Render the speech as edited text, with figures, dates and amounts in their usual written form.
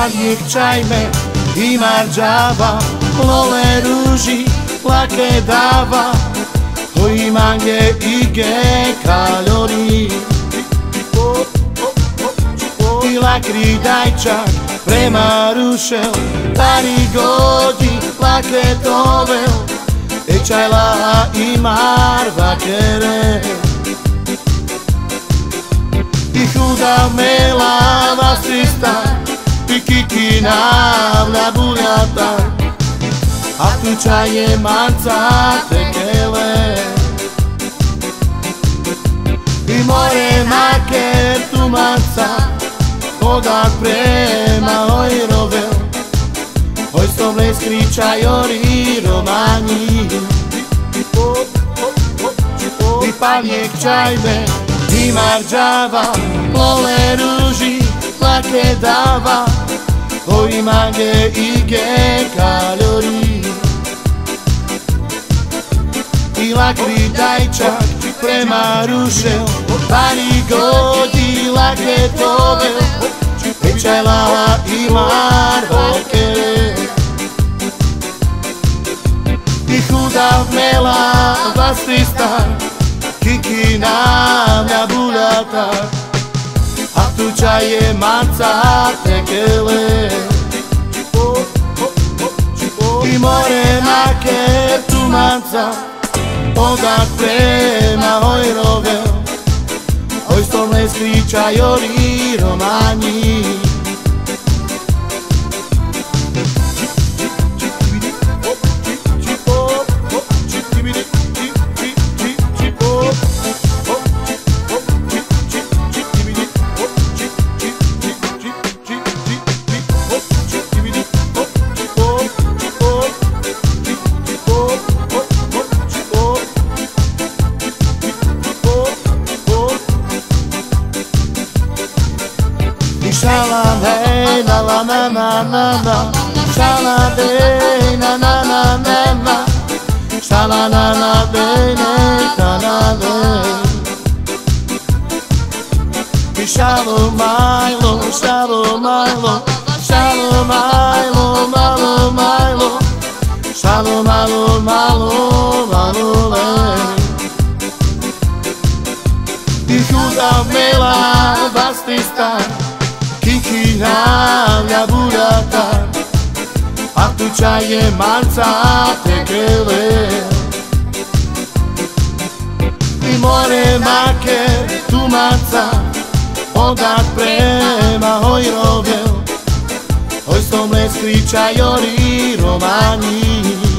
Paljeg čajme i marđava, lole ruži, lake dava, koji mange i ge kalori. I lakri dajčak prema rušel, tari godi lake dovel, čajla i marva kere. I huda mela vasista, i kikina vla buljata, a tu čaje manca tekele. I more maker tu manca, odak prema ojrovel, oj stovle skričajori romanji. I paljeg čajme i marđava, lole ruži, lake dava, koji mange i ge kalori. I lakri dajčak prema rušel, tari godi lake tovel, čajla i marva kere. I huda mela vasista, kikina na buljata, a tu čaje manca tekele. I more maker tu manca, odak prema ojrovel, oj stolne skričajori romanji. Shala hey na la na na na na, shala hey na na na na na, shala na na hey na na na. Shalom Milo, shalom Milo, shalom Milo, Milo Milo, shalom Milo, Milo Milo. I huda mela vastista, kikina vla buljata, a tu čaje manca tekele. I more maker tu manca, odak prema ojrovel, oj stomle skričajori romanji.